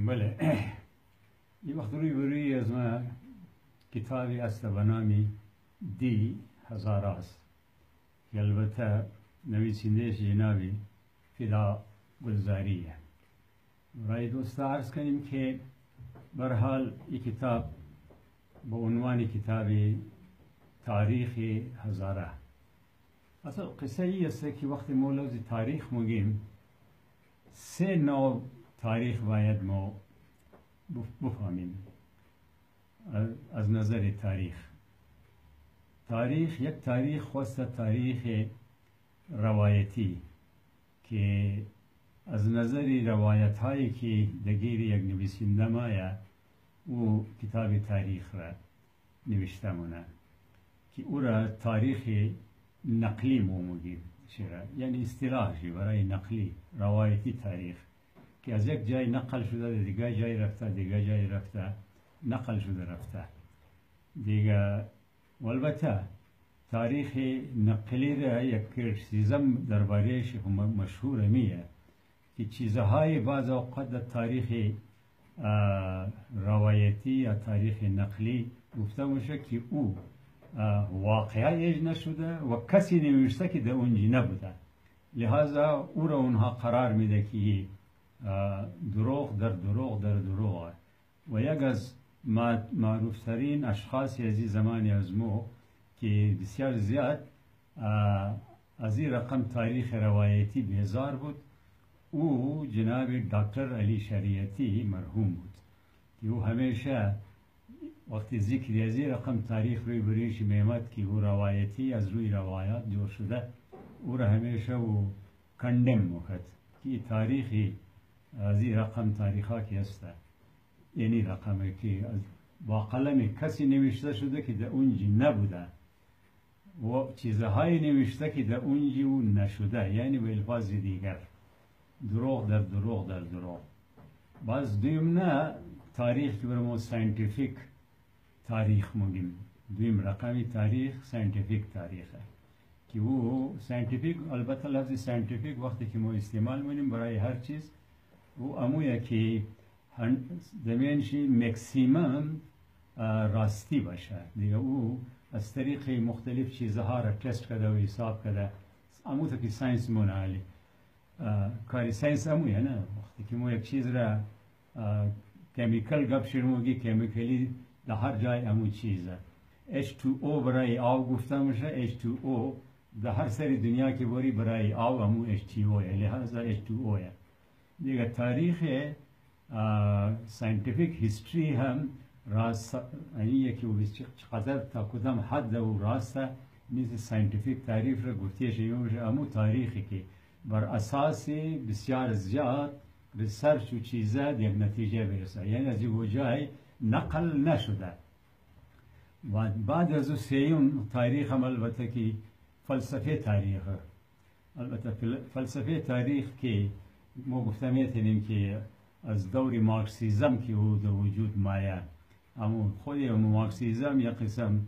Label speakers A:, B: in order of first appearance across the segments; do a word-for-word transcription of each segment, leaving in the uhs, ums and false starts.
A: بله یه وقت روی بروی از ما کتابی است به نام دی هزاره است که البته نویسندهش جنابی فدا گلزاریه. برای دوست عرض کنیم که برحال این کتاب به عنوان کتاب تاریخ هزاره. اصلا قصه ای است که وقتی ما لفظ تاریخ میگیم سه نوع تاریخ باید ما بفهمیم از نظر تاریخ. تاریخ یک تاریخ خاص تاریخ روایتی که از نظر روایت هایی که دگیر یک نویسنده مایه او کتاب تاریخ را نوشته مونه که او را تاریخ نقلی مو میگیم، یعنی اصطلاحی برای نقلی روایتی تاریخ که از یک جای نقل شده دیگه جای رفته دیگه جای رفته نقل شده رفته دیگه. و البته تاریخ نقلی را یک چیزم دربارهش مشهور میه که چیزهای بعض اوقات در تاریخ روایتی یا تاریخ نقلی گفته میشه که او واقعیش نشده و کسی نوشته که در اونجا نبوده، لحاظا او را اونها قرار میده که دروغ در دروغ در دروغ. و یک از معروفترین اشخاص از این زمان از مو که بسیار زیاد از این رقم تاریخ روایتی بیزار بود، او جناب دکتر علی شریعتی مرحوم بود که او همیشه وقتی ذکر از این رقم تاریخ روی بریش میمد که او روایتی از روی روایات جور شده، او را همیشه او کندم میکرد که تاریخی از این رقم تاریخ ها که هسته، یعنی رقمی که با قلم کسی نوشته شده که در اونجا نبوده و چیزهای نوشته که در اونجا نشده، یعنی به الفاظ دیگر دروغ در دروغ در دروغ. باز دویم نه تاریخ که برمو ساینتیفیک تاریخ مگیم، دویم رقمی تاریخ ساینتیفیک تاریخه که او ساینتیفیک، البته لفظ ساینتیفیک وقتی که ما استعمال می‌کنیم برای هر چیز او امویه که دمینشی مکسیمم راستی باشه دیگه. او از طریق مختلف چیزها را تست کرده و حساب کرده. امو تا که ساینس مونالی کاری ساینس امویه نه، وقتی که ما یک چیز را کمیکل گپ شروع میگی کمیکلی در هر جای امو چیزه. اچ تو او برای آب گفته میشه، اچ تو او در هر سری دنیا که بری برای آب امو اچ تی او لحاظا اچ تو او دیگه. تاریخ ساینتیفیک هیستری هم راست اینیه که چقدر تا کدام حد و راسته نیز ساینتیفیک تعریف را گفتیش میشه. امو تاریخی که بر اساس بسیار زیاد ریسرچ و چیزا یک نتیجه برسه، یعنی از این جای نقل نشده. و بعد از اون سیون تاریخ هم البته که فلسفه تاریخ، البته فلسفه تاریخ که ما گفته میتونیم که از دور مارکسیزم که او در وجود مایه، اما خود مارکسیزم یک قسم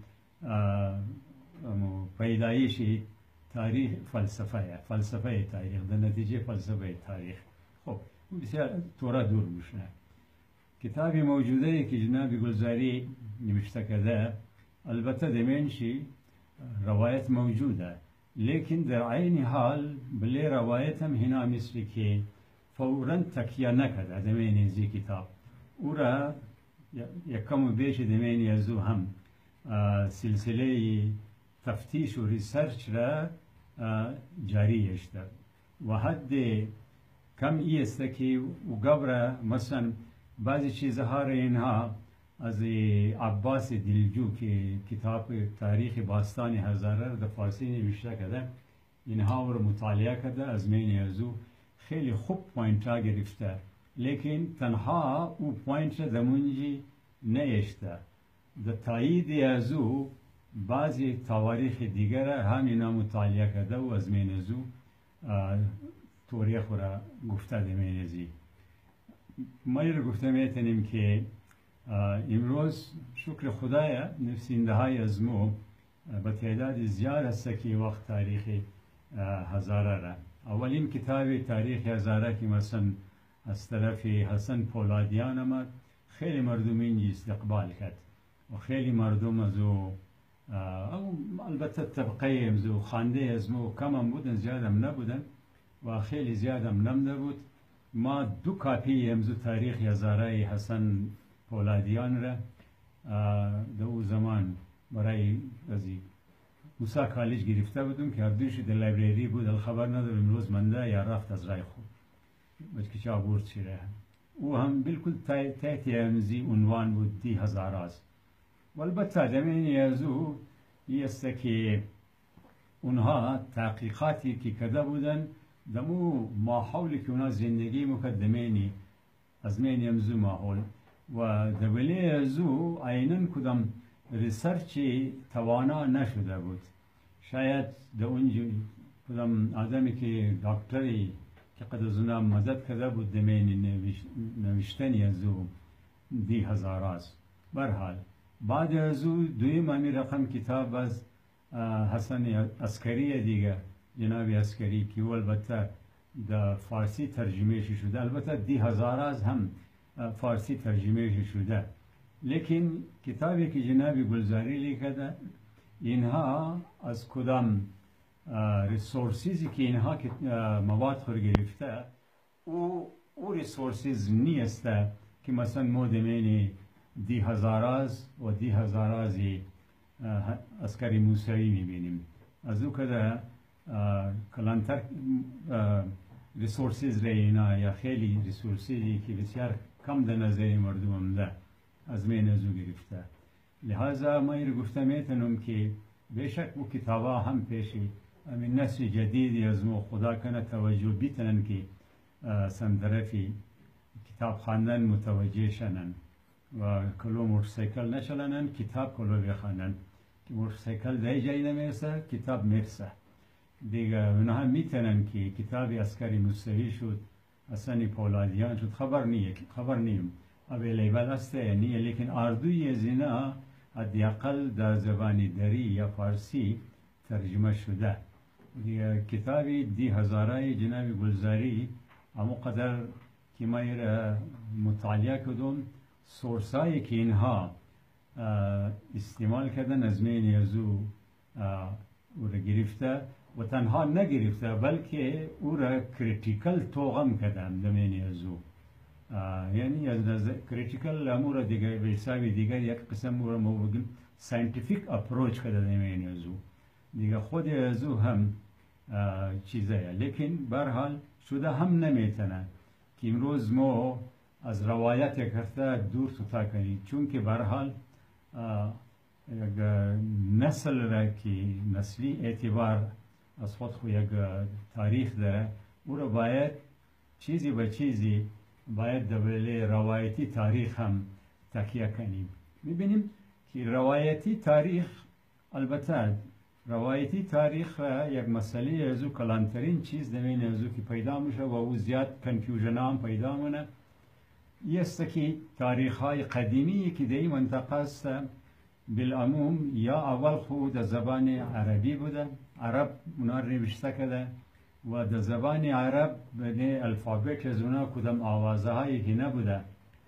A: پیدایشی تاریخ فلسفه فلسفه تاریخ در نتیجه فلسفه تاریخ. خب بسیار طورا دور میشه. کتابی موجوده که جناب گلزاری نوشته کرده، البته دمینشی روایت موجوده، لیکن در عین حال بلی روایت هم هنا مثل که فوراً تکیه نکرده دمین ازی کتاب. او را یکم و بیش دمین ازو هم سلسله تفتیش و ریسرچ را جاری اشتر و حد کم ای است که او قبره مثلا بعضی چیزها را اینها از عباس دلجو که کتاب تاریخ باستان هزاره در فارسی نوشته کرده، اینها رو مطالعه کرده، از مین ازو خیلی خوب پوینت ها گرفته، لیکن تنها او پوینت را دمونجی نیشته. در تایید ازو بعضی تواریخ دیگر هم اینا مطالعه کرده و از مین ازو توریخ را گفته دمین ازی. ما رو گفته میتونیم که امروز شکر خدای نویسنده های از مو به تعداد زیاد است که وقت تاریخ هزاره را. اولین کتاب تاریخ هزاره که مثلا از طرف حسن پولادیان آمد. خیلی مردم اینجا استقبال کرد و خیلی مردم از او البته طبقه امزو خانده از مو کم هم بودن، زیاد هم نبودن و خیلی زیاد هم نم نبود. ما دو کاپی امزو تاریخ هزاره حسن پولادیان را در او زمان برای ازی موسا کالج گرفته بودم که هردوش در لایبرری بود. الخبر ندارم امروز منده یا رفت از رای خود بچه چه آورد چیره. او هم بالکل تحت امزی عنوان بود دی هزاراز. و البته دمین یازو است که اونها تحقیقاتی که کرده بودن دمو ماحولی که اونها زندگی مقدمینی از مین امزو ماحول و دولی ازو اینن کدام ریسرچی توانا نشده بود. شاید در اونجا کدام آدمی که دکتری که قد از اونها مدد کرده بود دمین نوشتنی ازو دی هزاراز. برحال بعد ازو دوی مامی رقم کتاب از حسن عسکری دیگه، جناب عسکری که البته در فارسی ترجمه شده. البته دی هزاراز هم فارسی ترجمه شده، لیکن کتابی که جناب گلزاری لیکده اینها از کدام ریسورسیزی که اینها مواد خور گرفته او او ریسورسیز نیست که مثلا ما دمینی دی هزاراز و دی هزارازی عسکری موسوی میبینیم. از او که کلانتر ریسورسیز رینا یا خیلی ریسورسیزی که بسیار کم در نظر مردم ده از مین ازو گرفته. لحاظا ما این رو گفته میتونم که بیشک او کتابا هم پیشی همین نسل جدیدی از مو خدا کنه توجه بیتنن که سندرفی کتاب خواندن متوجه شنن و کلو موتورسیکل نشلنن کتاب کلو بخوانن که موتورسیکل در جایی نمیرسه کتاب میرسه دیگه. اونها میتونن که کتابی عسکری موسوی شد حسن پولادیان شد خبر نیه خبر نیم اویلیبل است نیه، لیکن اردوی زینا حداقل در زبانی دری یا فارسی ترجمه شده. دیگه کتابی دی هزارای جناب گلزاری اما قدر که ما را مطالعه کردم سورسایی که اینها استعمال کردن از مین ازو او را گرفته و تنها نگرفته بلکه او را کریتیکل توغم کردن در مین ازو. یعنی از نظر کریتیکل امور دیگر به حساب دیگر یک قسم او را ما بگیم ساینتیفیک اپروچ کرده در مین ازو دیگه. خود ازو هم چیزه لیکن برحال شده هم نمیتونه که امروز ما از روایت کرده دور ستا کنیم، چون که برحال یک نسل را که نسلی اعتبار از خود خو یک تاریخ داره او را باید چیزی به چیزی باید دوله روایتی تاریخ هم تکیه کنیم. میبینیم که روایتی تاریخ البته روایتی تاریخ یک مسئله ازو کلانترین چیز دمین ازو که پیدا میشه و او زیاد کنفیوژن هم پیدا منه است که تاریخ های قدیمی که در این منطقه است بالعموم یا اول خود در زبان عربی بوده، عرب اونا نوشته کرده و در زبان عرب به الفابت از اونا کدام آوازه هایی که نبوده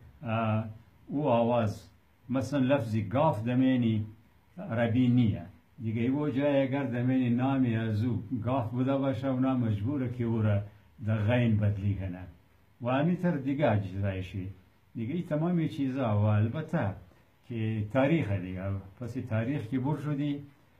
A: او آواز مثلا لفظی گاف دمینی عربی نیه دیگه. او جای اگر دمینی نامی ازو گاف بوده باشه اونا مجبوره که او را در غین بدلی کنه و همینطور دیگه اجزایشی دیگه. ای تمامی چیزا و البته که تاریخ دیگه پس تاریخ که بر شدی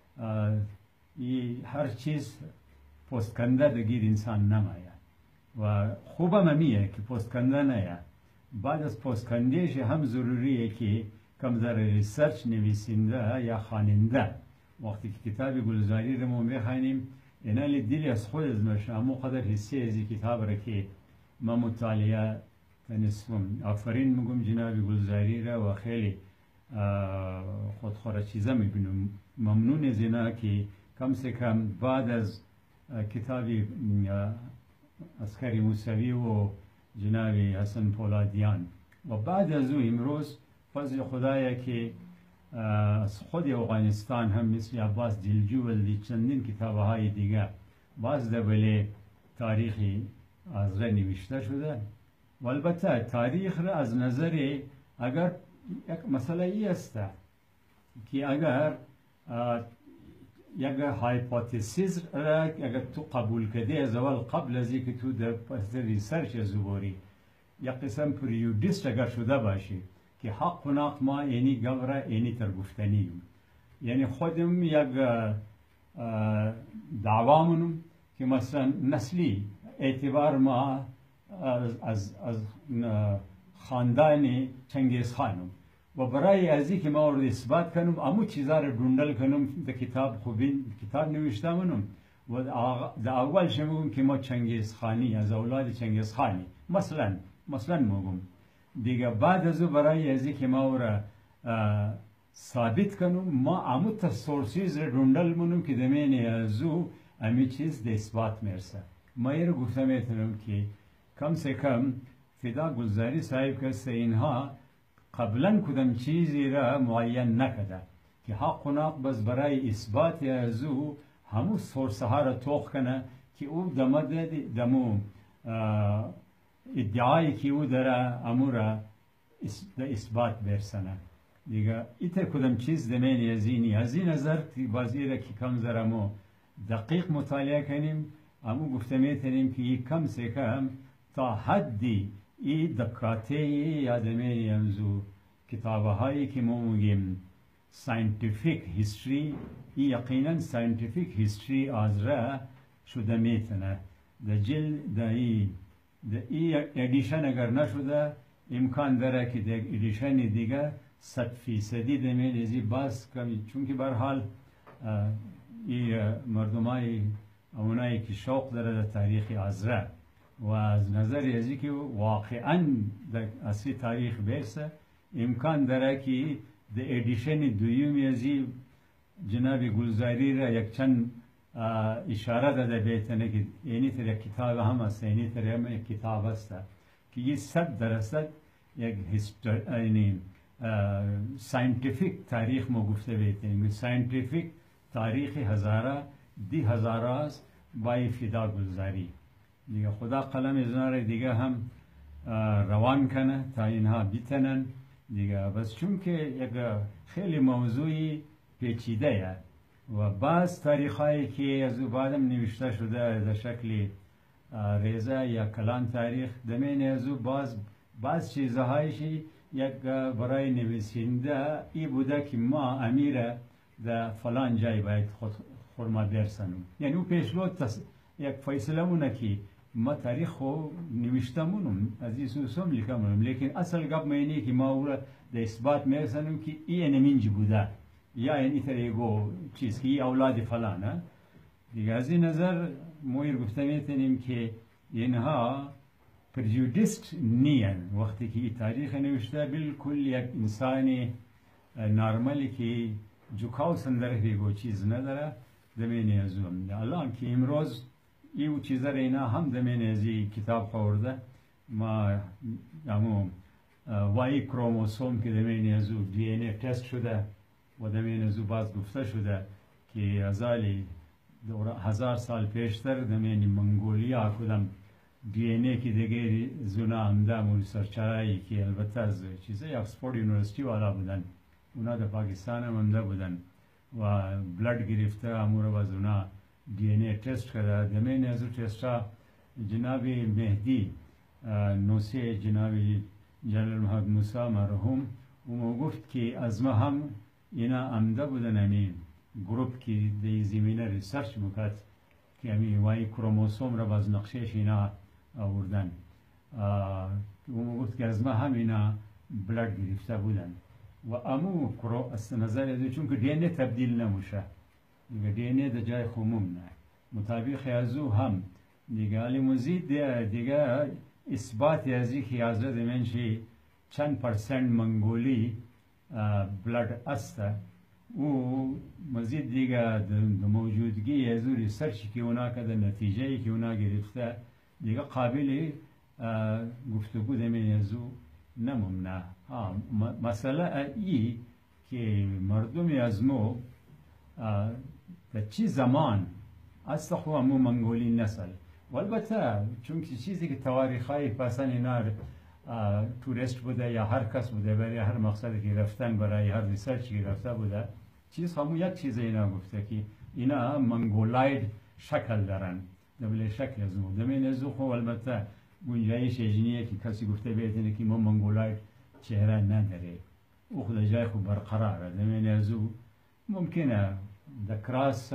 A: هر چیز پستکنده دگیر انسان نمایه و خوبم همیه که پستکنده نیه. بعد از پستکندهش هم ضروریه که کم در ریسرچ نویسنده یا خواننده وقتی که کتاب گلزاری رو ما بخوانیم اینال دلی از خود از مشه همو قدر حسی ازی کتاب را که ما مطالعه تنسفم. آفرین میگم جناب گلزاری را و خیلی خودخوره چیزا میبینم. ممنون از اینا که کم سے کم بعد از کتابی عسکری موسوی و جناب حسن پولادیان و بعد از او امروز فضل خدایه که از خود افغانستان هم مثل عباس دلجو و چندین کتابه های دیگه باز دبله تاریخی از را نوشته شده و البته تاریخ را از نظر اگر یک مسئله ای است که اگر یک هایپوتزیس را اگر تو قبول کردی از اول قبل از اینکه تو در ریسرچ زبوری یک قسم پریودیست اگر شده باشی که حق و نقد ما اینی گوره اینی ترگفتنیم، یعنی خودم یک دعوامونم که مثلا نسلی اعتبار ما از, از, از خاندان چنگیز خانم و برای ازی که ما رو اثبات کنم امو چیزا رو دندل کنم در کتاب خوبین کتاب نوشتمونم و در اول شمگم که ما چنگیز خانی از اولاد چنگیز خانی مثلا مثلا موگم دیگه بعد از برای ازی که ما رو ثابت کنم ما امو سورسیز رو دندل منم که دمین ازو امی چیز ده اثبات میرسه. ما یه رو گفتم ایتونم که کم سے کم فدا گلزاری صاحب کسته اینها قبلا کدام چیزی را معین نکده که حق و نقد بس برای اثبات ازو همو سورسه ها را توخ کنه که او دمده دمو ادعایی که او داره امو را اثبات برسنه دیگه ایتا کدام چیز دمین ازینی از این نظر بازی را که کم زرمو دقیق مطالعه کنیم امو گفتمیتنیم که کم سے کم تا حدی ای دکاته یادمینی امزو کتابه هایی که ما میگیم ساینتیفیک هیستری ای یقینا ساینتیفیک هیستری از را شده میتنه در جل در ای در ای ادیشن اگر نشده امکان داره که در ادیشن دیگه صد فیصدی دمین ازی باز کمی چون که برحال ای مردمای اونایی که شوق داره در تاریخ ازره و از نظر ازی که واقعا در اصلی تاریخ بیسته امکان داره که در ادیشن دویومی ازی جناب گلزاری را یک چند اشاره داده بیتنه که اینی تر یک کتاب هم است اینی تر هم یک کتاب است که یه صد درصد یک یعنی ساینتیفیک تاریخ ما گفته بیتنه ساینتیفیک تاریخ هزاره دی هزاره است بای فدا گلزاری دیگه خدا قلم ازنار دیگه هم روان کنه تا اینها بیتنن دیگه بس چون که یک خیلی موضوعی پیچیده و بعض تاریخایی که از او بعدم نوشته شده در شکل ریزه یا کلان تاریخ دمین از او بعض بعض چیزهایشی یک برای نویسنده ای بوده که ما امیره در فلان جای باید خود خورما برسنم یعنی او پیشلو تس... یک فیصله مونه که ما تاریخ خو نوشتمونم از این سوسم لیکمونم لیکن اصل گپ مینی که ما او را در اثبات میرسنم که این نمینجی بوده یا این طریقو چیز که ای اولاد فلانه دیگه از این نظر مویر گفته میتونیم که اینها پرجودیست نیان وقتی که ای تاریخ نوشته بالکل یک انسانی نارمالی که جوکاو سندره بیگو چیز نداره دمینی ازوم الان که امروز ایو چیزا اینا هم دمینی ازی کتاب خورده ما همون وای کروموسوم که دمینی ازو دی این ای تست شده و دمینی ازو باز گفته شده که ازالی هزار سال پیشتر دمینی منگولیا کدام دی این ای که دیگه زونا همده مولی سرچرایی که البته از چیزه اکسفورد یونیورسیتی والا بودن اونا در پاکستان هم همده بودن و بلد گرفته امور و زونا دی این ای تست کرده دمین ازو تست ها جناب مهدی نوسی جناب جلال محمد موسی مرحوم او گفت که از ما هم اینا عمده بودن همین گروپ که در زمینه ریسرچ میکرد که همین وای کروموسوم را باز نقشهش اینا آوردن او گفت که از ما هم اینا بلد گرفته بودن و امو کرو از نظر ازو چون که دی ان ای تبدیل نموشه دیگه دی ان ای در جای خموم نه مطابق ازو هم دیگه علی مزید دیگه اثبات ازی که حضرت منشی چند پرسنت منگولی بلد است او مزید دیگه در موجودگی ازو ریسرچی که اونا کده نتیجهی که اونا گرفته دیگه قابل گفتگو دمین ازو نمومنه مسئله ای که مردم از مو در چی زمان از خو همو منگولی نسل و البته چون که چیزی که تواریخای پسن اینا توریست بوده یا هر کس بوده برای هر مقصدی که رفتن برای هر ریسرچی که رفته بوده چیز همون یک چیز اینا گفته که اینا منگولاید شکل دارن دبل شکل از اون دمین از خو البته گنجایش اجنیه که کسی گفته بیتونه که ما منگولاید چهره نداره او خود جای خوب برقراره دمین از او ممکنه دکراس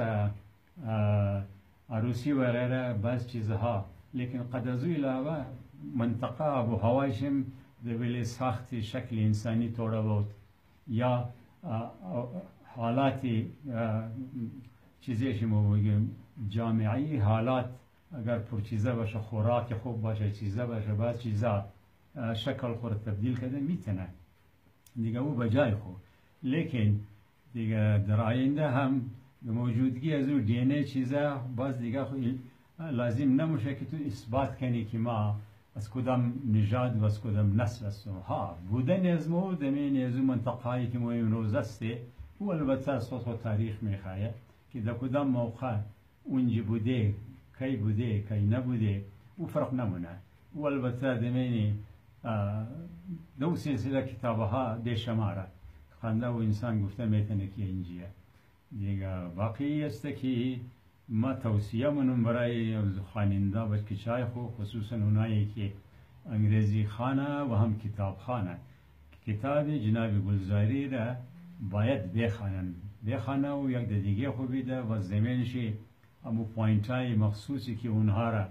A: عروسی و غیره بعض چیزها لیکن قد از او علاوه منطقه آب و هوایشم دبل ساخت شکل انسانی توڑا بود یا حالاتی چیزیش ما بگیم جامعی حالات اگر پر چیزه باشه خوراک خوب باشه چیزه باشه بعض چیزا شکل خود تبدیل کرده میتونه دیگه او بجای خوب لیکن دیگه در آینده هم به موجودگی از او دی ان ای چیزا باز دیگه خود لازم نموشه که تو اثبات کنی که ما از کدام نژاد و از کدام نسل هستیم ها بودن از ما دمین از اون منطقه‌ای که ما امروز هستی او البته اساس و تاریخ میخواه که در کدام موقع اونجا بوده کی بوده کی نبوده او فرق نمونه او البته دمینی دو سلسله کتابه ها بیشماره خانده و انسان گفته میتونه که اینجیه دیگه باقی است که ما توصیه منم برای خواننده و کچای خو خصوصا اونایی که انگریزی خانه و هم کتاب خانه کتاب جناب گلزاری را باید بخوانن بخوانه و یک دیگه خوبی ده و زمینشی همو پوینت های مخصوصی که اونها را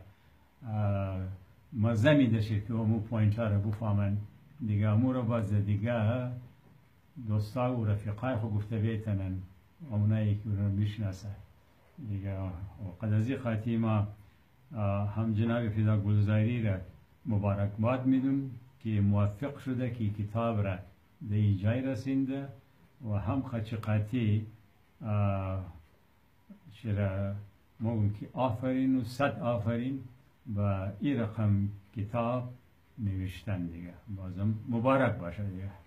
A: مزه می دشه که همو پوینت ها را بفهمن دیگه امو را باز دیگه دوستا و رفیقای خو گفته بیتنن اونایی که اون را بشناسه دیگه قد از این خاطی ما هم جناب فدا گلزاری را مبارکباد میدون که موفق شده که کتاب را به ایجای رسینده و هم خچقاتی چرا موگم که آفرین و صد آفرین و این رقم کتاب نوشتن دیگه بازم مبارک باشه دیگه